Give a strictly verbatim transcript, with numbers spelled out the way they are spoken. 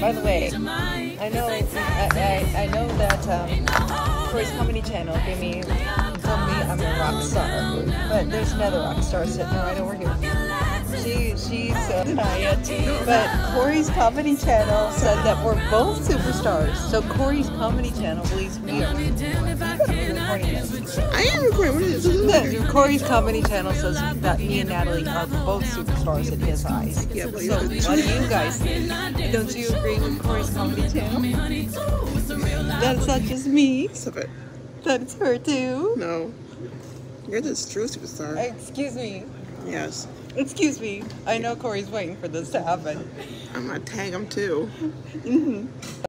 By the way, I know I, I, I know that um, Corey's Comedy Channel gave me told me I'm a rock star, but there's another rock star sitting right over here. She she's uh, deny it, but Corey's Comedy Channel said that we're both superstars. So Corey's Comedy Channel believes we are. You gotta be recording this. I am recording. What is this? No, Corey's Comedy Channel says that me and Natalie are both superstars in his eyes. Yeah, but So what do you guys think? Don't you agree with Corey's Comedy Channel? That's not just me. Stop it. That's her too. No. You're the true superstar. Excuse me. Yes. Excuse me. I know Corey's waiting for this to happen. I'm gonna tag him too. Mm-hmm.